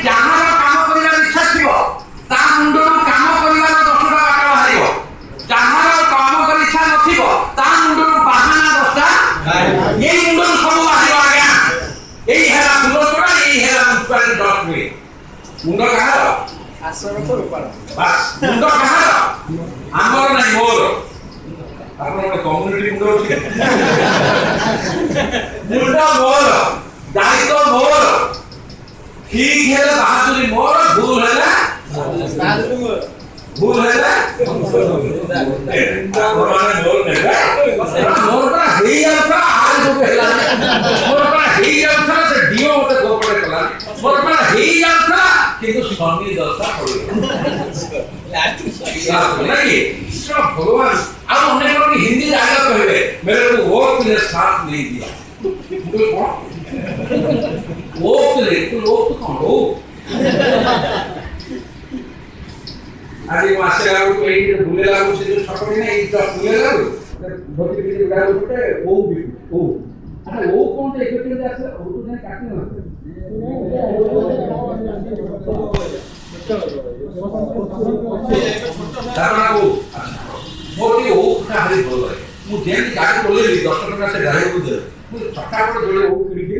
जहार काम करिया इच्छा थिबो ता मुंडो काम करिया 10टा बाटा बाहरिबो जहार काम कर इच्छा नथिबो ता मुंडो बहाना 10टा ये मुंडो सब बाहरिबो आज्ञा एई हेला बुलोतरा एई हेला मुस्पार डॉट में मुंडो कहार आसर तो ऊपर बस मुंडो कहार हमर नहीं मोर आपन कम्युनिटी मुंडो मुंडो मोर दायित्व मोर ठीक है बहादुरी मोर भूल है ना भूल है ना भगवान मोर नहीं मोर का हे अल्फा आज जो कहला मोर का हे अल्फा से दियो मते गोपड़े कला मोर का हे अल्फा किंतु स्वामी दशा पड़े नहीं सब भगवान अब हमने को हिंदी आगे कहबे मेरे को वोट ने साथ नहीं दिया वो ले तो लोग तो कौन हो आदि मासे लागू कोई भूले लागू से जो छपड़ी नहीं तो भूले लागू धोती पीछे लागू तो वो भी वो अरे वो कौन थे एक के जैसे वो तो नहीं काटने वाले तारा वो मोटी वो का हरी बोल रहे मुझे जेन गाड़ी बोले 10 टका से गाड़ी बोल मुझे छक्का पर जोड़े वो खिड़की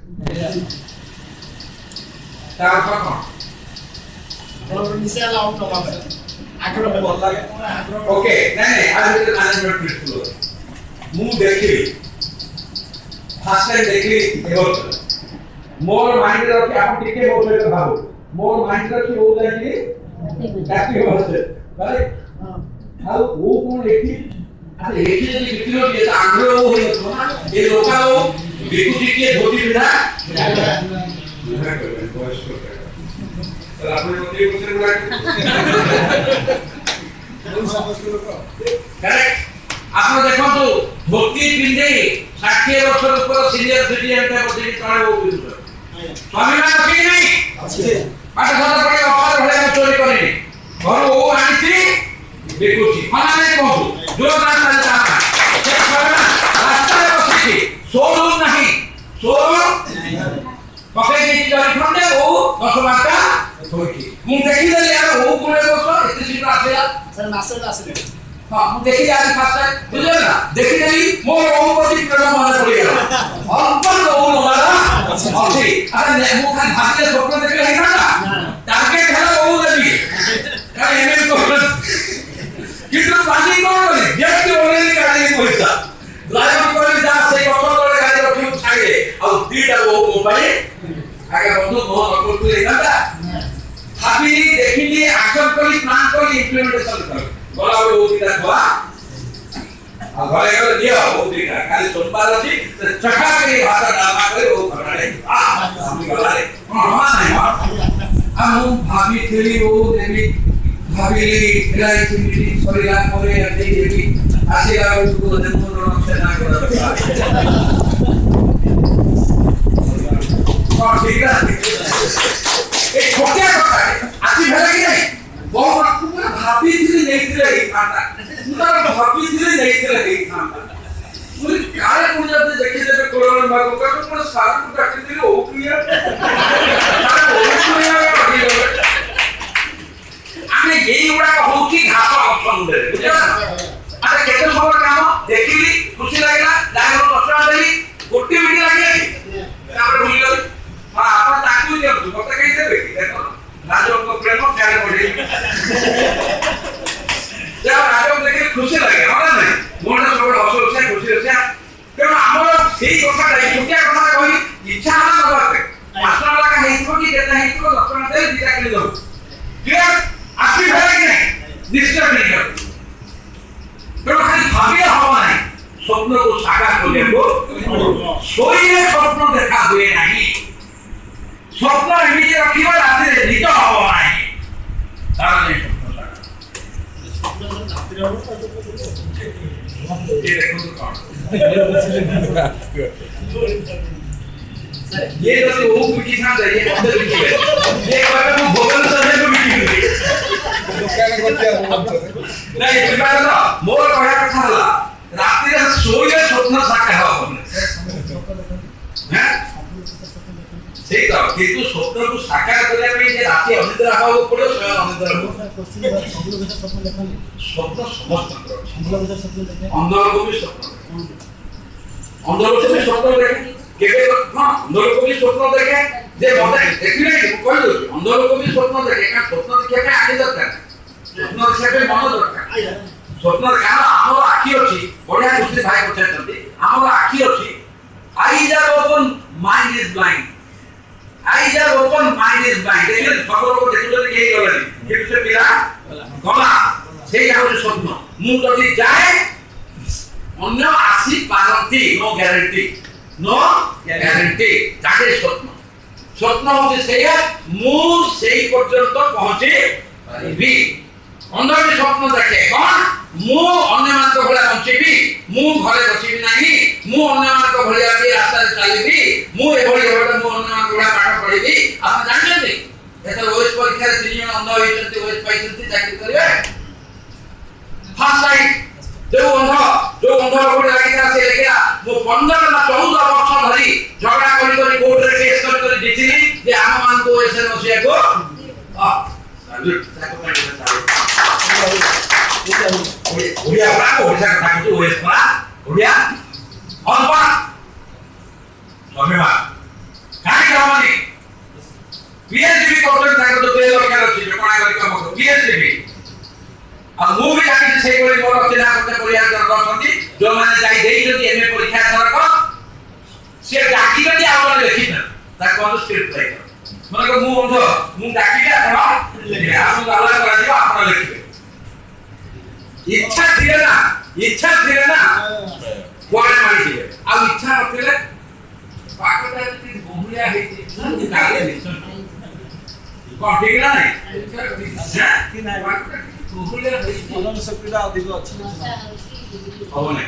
तार कौन और निसे लाउट तो बाबा आग्रह बोल लगे ओके नहीं आज तो मैनेजमेंट प्रिंसिपल मु देखली फर्स्ट टाइम देखली एवर मोर माइंड रे कि आप टिके बोले तो भाबो मोर माइंड रे कि हो जाय कि काफी होते भाई हां वो कौन देखी अरे एक ही कितनो ये आग्रह हो ना ये लोका हो बिकुटी के धोती बिना आपने ये कुछ बोला करेक्ट आपने देखो तो धोती पिंदे 60 वर्ष ऊपर सीनियर सिटीजन पे बसे तळे हो बिल्कुल स्वामी ना की नहीं अच्छे पाठ सादा पड़े अफसर भले चोरी करे घर वो आंटी बिकुटी माने नहीं कहू जो रास्ता जाता से रास्ता रे बसी शोरूम नहीं शोरूम पकड़े की चोरी खंडे वो 10 बाटा थोड़ी मु देखि देली यार वो कोले बसो एते सीट आसेला सर मास्टर आसेले हां मु देखि यार फास्ट टाइम बुझले ना देखि देली मोर ओमपति प्रेम माने पड़ी गला अल्पन ओ हमारा अच्छी अरे मु खान भागे स्वप्न देखले है ना टारगेट हला ओ देबी अरे एने को कितना पानी कोन बोले व्यक्ति ओले गाड़ी पैसा ड्राइवर कोले जा से कतो तोले गाड़ी रखि छाइले और दीटा वो मोबाइल आगे बंधु बहुत अकुल लेना भाभी देखिली एक्शन करी प्लान करी इंप्लीमेंटेशन कर बोला वो दीटा हुआ आ घरे गले दिया वो दीटा खाली सोमवार अछि चखा के भाषा डालना करे वो खराड़े हम गला रे हां नहीं हम भाभी थेली वो देवी भाभी LIC मीटिंग सरीला करे अति देवी आसीला उसको देमोर नक्शा ना कर और ठीक है एक छोटे कथा है आसी भेला कि नहीं बहुत पूरा भाभी थी नहीं थी रही खाता पूरा भाभी थी नहीं थी रही खाता पूरी काले मुझे देखि देबे कोरोना मार्ग का पूरा सारा को काट दिले हो क्लियर आमे यही उड़ा हो कि घास ऑप्शन दे बुझला अरे केते सब काम देखिली खुशी लागला जानो दसरा देली गोटी मिटी लागले तापर भूल गई हां आपण ताकू दे मते कहि देबे देखो राजो को प्रेम प्यार बढ़े जब राजो देखे खुशी लगे हमरा नहीं मोर सब हसो से खुशी से केन हमर सेही कथा नहीं छुटिया कथा कहि इच्छा ना करते आसना लगा हेतो कि देता हेतो लक्षण दे दिया के दो क्लियर आसी है कि नहीं निश्चय नहीं कर तो खाली भाबिया हवा नहीं स्वप्न को साकार करने को सोइए स्वप्न देखा हुए नहीं स्वप्न एमिति रखिबा राते निज हवा नहीं तार नहीं स्वप्न राते ये देखो तो कौन ये तो वो की था ये अंदर की है ये बात को भोगल करने को भी दुकान को क्या नहीं बिना ना मोर कहया कथा हला रात्रि रे सोइले स्वप्न साकार हो हैं ठीक है किंतु स्वप्न को साकार करने में जे राति अनिद्रा हो पड़ो स्वयं अनिद्रा हो स्वप्न समस्त अंदर को भी स्वप्न अंदर को भी स्वप्न देखे केबे हां अंदर को भी स्वप्न देखे जे मते देखिले कोइ दो अंदर को भी स्वप्न देखे का स्वप्न देखिया के आखि दरकार स्वप्न देखिया के मन दरकार स्वप्न का हमर आखि अछि बढ़िया दुसरे भाई पछाइतंती हमर आखि अछि eyes are open mind is blind eyes are open mind is blind देखिले खबर को देखिले के गलानी कि से पिला गला सेई हउस स्वप्न मु जदी जाए अन्य आसी पारंती नो ग्यारंटी ताके स्वप्न स्वप्न होते सेया मु सेई पर्यंत पहुंचे पारिबी अंदर में स्वप्न देखे कौन मु अन्य मान को भला बंचीबी मु घरे बसीबी नाही मु अन्य मान को भलिया भी रास्ता चलीबी मु ए भली होटा मु अन्य मान को भला पाठ पढीबी आप जानते एता ओएस परीक्षा रे 3 जन अंध होइछन्ती ओएस पाइछन्ती चाकरी करबे फर्स्ट टाइम जो अंध गोटे लागिता से लेकिन मु 15 ना 14 वर्ष धरी झगड़ा करी कोर्ट रे केस करी जितिली जे आम मान को ओएस नसिया को सैल्यूट ताको ओडिया बा ओडिसा कथा को ओएस बा ओडिया अनपा समेवा काई करमानी पीएचडी कोर्स ताको तो 2 लाख अछि कोना करी काम को पीएचडी आ मु भी जाके से कोई मोर चिन्हा करते परिया करछंती जो माने जाई देई जदी एमए परीक्षा सरक से डाकी जदी आवर लिखित ता कोन स्क्रिप्ट राइटर माने मु डाकी के आपण हम गाला करा दियो आपण लिखिबे इच्छा थिले ना कोन मानि दिबे आ इच्छा नथिले पाकटा जदी बहुलिया हेती न काले निश्चय कोन ठीक ना नहीं कि ना बहुलिया मनन शक्तिटा अधिक अछि होने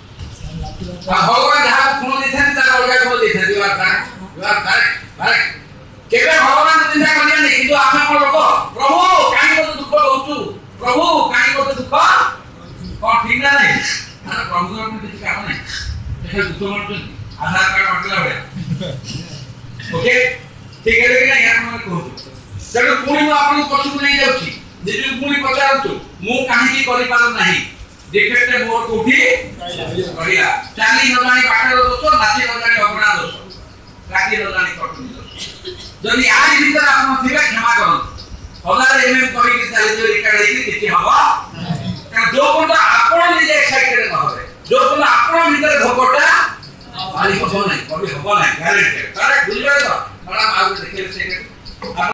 भगवान जहाँ खुण देथान तार अलगा खुण देथान यू आर करेक्ट केबे भगवान चिंता करिया नहीं किंतु आमे को लोक प्रभु काई को दुख होउछु प्रभु काई को दुख कोन ठीक ना नहीं ना प्रभु को किछ काम नहीं देखो दुख मत आधार कार्ड मटला बे ओके ठीक है लेकिन यहाँ मैं कहूँ जब पुणी मु आपन पछु नहीं जाउची जेजु पुणी पचारतु मु काहे की करि पारो नाही डिफेक्ट मोर कोठी करिया चाली न जानी पाठर दोष नाची न जानी अपना दोष काटी न जानी कटुनी दोष जदि आज भीतर आपन थिबे क्षमा करन हजार एमएम करि के चाली जो रिकॉर्ड हेकि किछि हबो कारण जो कोन आपन निजे एक्साइटेड न होबे जो कोन आपन भीतर धोकटा आली हबो नाही कभी हबो नाही ग्यारंटी करेक्ट बुझिबे तो बड़ा आगु देखिले से